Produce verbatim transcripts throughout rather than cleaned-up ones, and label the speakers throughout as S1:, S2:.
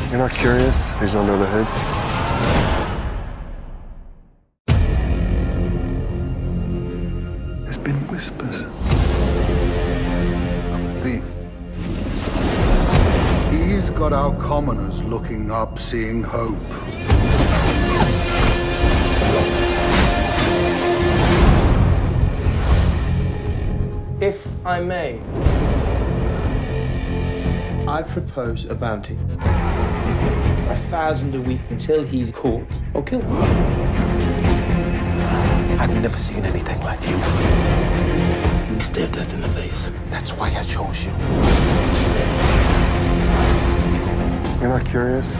S1: You're not curious who's under the hood? There's been whispers
S2: of a thief. He's got our commoners looking up, seeing hope.
S3: If I may, I propose a bounty. A thousand a week until he's caught or killed.
S4: I've never seen anything like you.
S3: You stare death in the face.
S4: That's why I chose you.
S1: You're not curious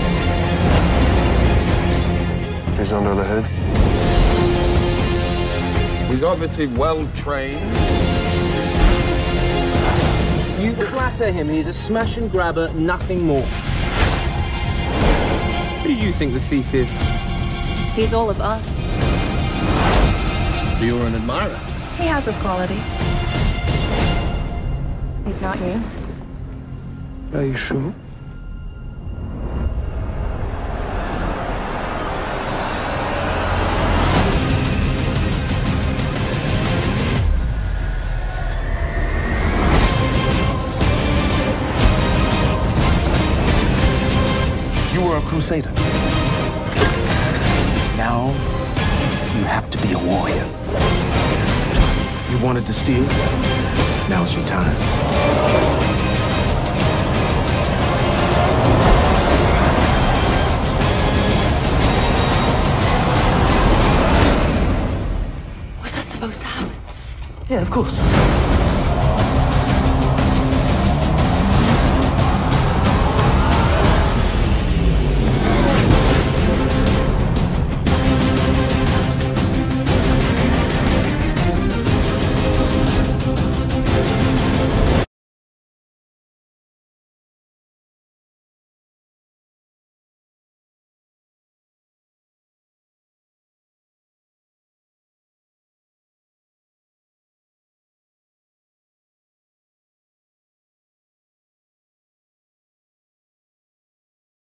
S1: who's under the hood?
S5: He's obviously well trained.
S3: You flatter him. He's a smash and grabber, nothing more. Who do you think the thief is?
S6: He's all of us.
S4: You're an admirer.
S6: He has his qualities. He's not you.
S1: Are you sure?
S4: You were a crusader. Now, you have to be a warrior. You wanted to steal? Now's your time.
S6: Was that supposed to happen?
S4: Yeah, of course.